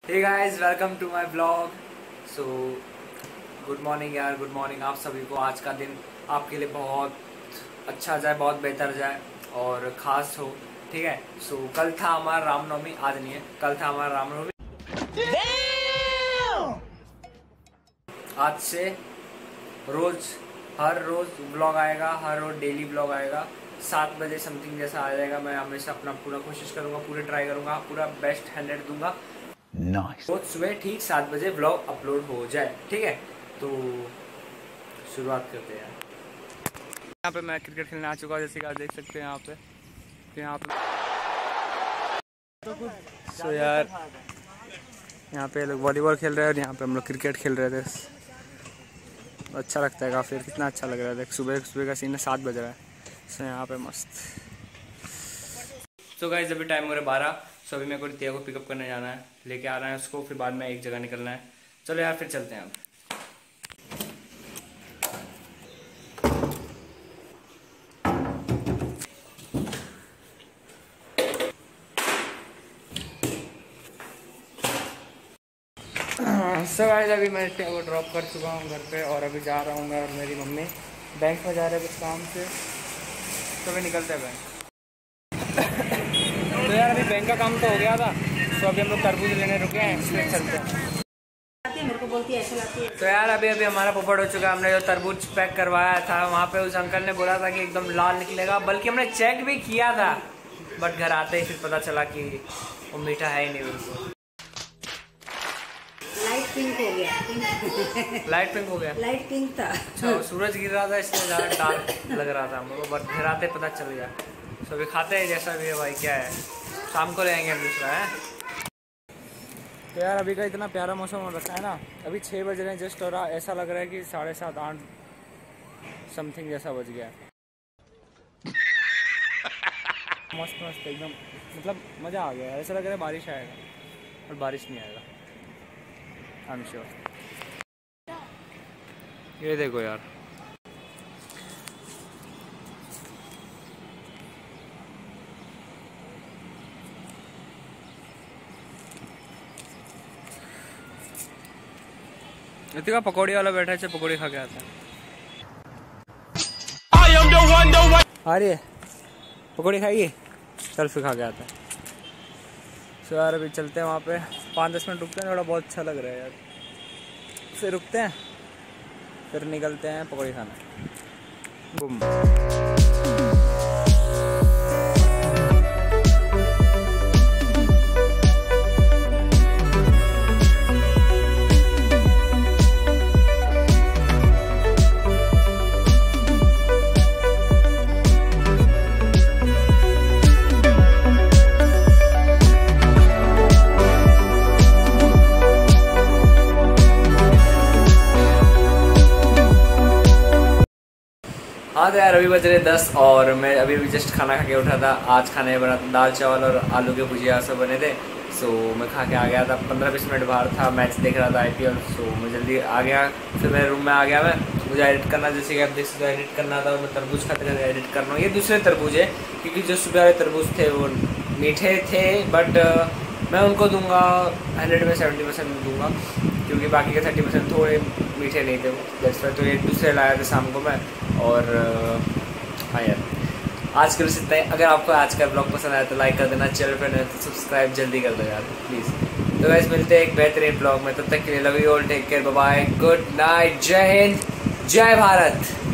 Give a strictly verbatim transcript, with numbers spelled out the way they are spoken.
Hey guys, welcome to my blog. So good morning यार, good morning आप सभी को। आज का दिन आपके लिए बहुत अच्छा जाए, बहुत बेहतर जाए और ख़ास हो, ठीक है। सो so, कल था हमारा रामनवमी, आज नहीं है, कल था हमारा रामनवमी। आज से रोज़ हर रोज़ ब्लॉग आएगा, हर रोज़ डेली ब्लॉग आएगा। सात बजे समथिंग जैसा आ जाएगा। मैं हमेशा अपना पूरा कोशिश करूँगा, पूरे ट्राई करूँगा, पूरा बेस्ट हंड्रेड दूंगा। Nice. रोज सुबह ठीक सात बजे ब्लॉग अपलोड हो जाए, ठीक है। तो शुरुआत करते हैं। यहाँ पे मैं क्रिकेट खेलने आ चुका हूँ, जैसे कि आप देख सकते हैं यहाँ पे। तो यहाँ पे so यार यहाँ पे लोग वॉलीबॉल खेल रहे हैं और यहाँ पे हम लोग क्रिकेट खेल रहे थे। अच्छा लगता है काफ़ी, कितना अच्छा लग रहा है। देख सुबह सुबह का सीन है, सात बज रहा है। सो यहाँ पे मस्त। सो गाइस, अभी टाइम हो रहा है बारह। सो अभी मेरे को रितिया को पिकअप करने जाना है, लेके आ रहा है उसको, फिर बाद में एक जगह निकलना है। चलो यार फिर चलते हैं हम। सो गाइस, अभी मैं रितिया को ड्रॉप कर चुका हूँ घर पे और अभी जा रहा हूँ मैं और मेरी मम्मी बैंक में जा रहे हैं कुछ काम से। तो अभी निकलते हैं बैंक। तो यार अभी बैंक का काम तो हो गया था, तो अभी हम लोग तरबूज लेने रुके हैं, इसलिए चलते हैं। मेरे को बोलती है ऐसे लाती है। तो यार अभी अभी हमारा पोपट हो चुका है। हमने जो तरबूज पैक करवाया था वहाँ पे उस अंकल ने बोला था कि एकदम लाल निकलेगा, बल्कि हमने चेक भी किया था, बट घर आते ही फिर पता चला कि वो मीठा है ही नहीं बिल्कुल। लाइट पिंक हो गया। पिंक। लाइट पिंक हो गया। लाइट पिंक था। अच्छा, सूरज गिर रहा था इसलिए ज़्यादा डार्क लग रहा था हम लोग, बट घर आते पता चल गया। तो अभी खाते हैं जैसा भी है भाई, क्या है, शाम को ले आएंगे हम दूसरा है। तो यार अभी का इतना प्यारा मौसम हो रखा है ना, अभी छः बज रहे हैं जस्ट, और ऐसा लग रहा है कि साढ़े सात आठ समथिंग जैसा बज गया। मस्त मस्त एकदम, मतलब मज़ा आ गया। ऐसा लग रहा है बारिश आएगा, और बारिश नहीं आएगा, आई एम श्योर। ये देखो यार, इतना पकौड़ी वाला बैठा है, पकौड़ी खा के आता है। आ रही है पकौड़ी खाइए, चल फिर खा के आता है। सो यार अभी चलते हैं वहाँ पे, पाँच दस मिनट रुकते हैं, थोड़ा बहुत अच्छा लग रहा है यार। फिर रुकते हैं, फिर निकलते हैं पकौड़ी खाना। बूम। हाँ तो यार अभी बज रहे दस और मैं अभी अभी जस्ट खाना खा के उठा था। आज खाने बना था दाल चावल और आलू के भुजिया सब बने थे। सो मैं खा के आ गया था, पंद्रह बीस मिनट बाहर था, मैच देख रहा था आईपीएल। सो मैं जल्दी आ गया, फिर मेरे रूम में आ गया। मैं मुझे एडिट करना, जैसे कि आप देख सकते हो एडिट करना था, मैं तरबूज खाते खाते एडिट कर रहा हूँ। ये दूसरे तरबूज है, क्योंकि जो सुबह वाले तरबूज थे वो मीठे थे, बट मैं उनको दूंगा हंड्रेड में सेवेंटी परसेंट दूँगा, क्योंकि बाकी के थर्टी परसेंट थोड़े मीठे नहीं थे वो, जैसे तो ये दूसरे लाया था शाम को मैं। और हाँ यार आज के लिए इतना ही। अगर आपको आज का ब्लॉग पसंद आया तो लाइक कर देना, चैनल पर नहीं तो सब्सक्राइब जल्दी कर दो यार प्लीज़। तो गाइस मिलते हैं एक बेहतरीन ब्लॉग में, तब तक के लिए love you all, take care, bye bye, good night, जय हिंद, जय भारत।